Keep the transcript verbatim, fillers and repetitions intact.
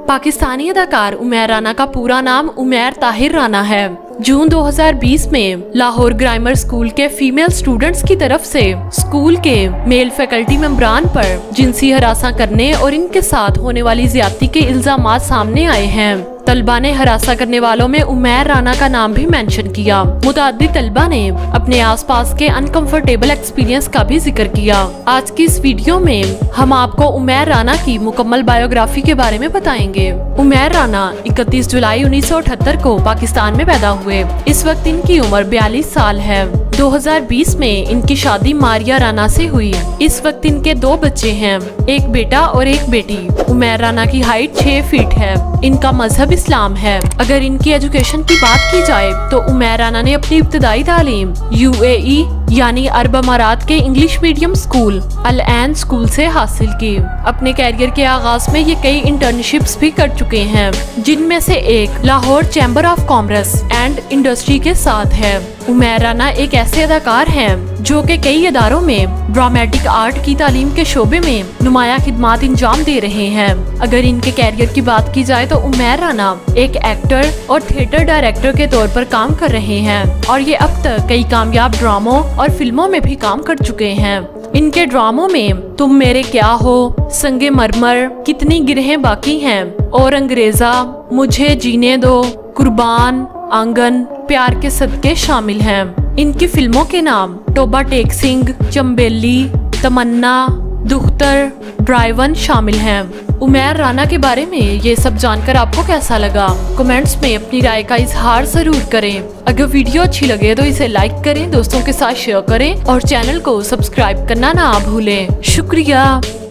पाकिस्तानी अदाकार उमैर राना का पूरा नाम उमैर ताहिर राना है। जून दो हज़ार बीस में लाहौर ग्रामर स्कूल के फीमेल स्टूडेंट्स की तरफ से स्कूल के मेल फैकल्टी मेंबरान पर जिनसी हरासा करने और इनके साथ होने वाली ज्यादती के इल्जामात सामने आए हैं। तलबा ने हरासा करने वालों में उमैर राना का नाम भी मेंशन किया। मुताद्दिद तलबा ने अपने आसपास के अनकंफर्टेबल एक्सपीरियंस का भी जिक्र किया। आज की इस वीडियो में हम आपको उमैर राना की मुकम्मल बायोग्राफी के बारे में बताएंगे। उमैर राना इकतीस जुलाई उन्नीस सौ अठहत्तर को पाकिस्तान में पैदा हुए। इस वक्त इनकी उम्र बयालीस साल है। दो हज़ार बीस में इनकी शादी मारिया राना से हुई। इस वक्त इनके दो बच्चे हैं, एक बेटा और एक बेटी। उमैर राना की हाइट छह फीट है। इनका मजहब इस्लाम है। अगर इनकी एजुकेशन की बात की जाए तो उमैर राना ने अपनी इब्तदाई तालीम यूएई यानी अरब अमारात के English medium school Al Ain school से हासिल की। अपने कैरियर के आगाज में ये कई इंटर्नशिप्स भी कर चुके हैं, जिनमें से एक Lahore chamber of commerce and industry के साथ है। उमैर राना एक ऐसे अदाकार हैं जो कि कई इदारों में ड्रामेटिक आर्ट की तालीम के शोबे में नुमाया खिदमात इंजाम दे रहे हैं। अगर इनके कैरियर की बात की जाए तो उमैर राना एक एक्टर और थिएटर डायरेक्टर के तौर पर काम कर रहे हैं और ये अब तक कई कामयाब ड्रामों और फिल्मों में भी काम कर चुके हैं। इनके ड्रामों में तुम मेरे क्या हो, संगे मरमर, कितनी गिरहें बाकी हैं और अंग्रेजा, मुझे जीने दो, कुर्बान, आंगन, प्यार के सदके शामिल हैं। इनकी फिल्मों के नाम टोबा टेक सिंह, चंबेली, तमन्ना, दुख्तर, ड्राइवन शामिल हैं। उमैर राना के बारे में ये सब जानकर आपको कैसा लगा? कमेंट्स में अपनी राय का इजहार जरूर करें। अगर वीडियो अच्छी लगे तो इसे लाइक करें, दोस्तों के साथ शेयर करें और चैनल को सब्सक्राइब करना ना भूलें। शुक्रिया।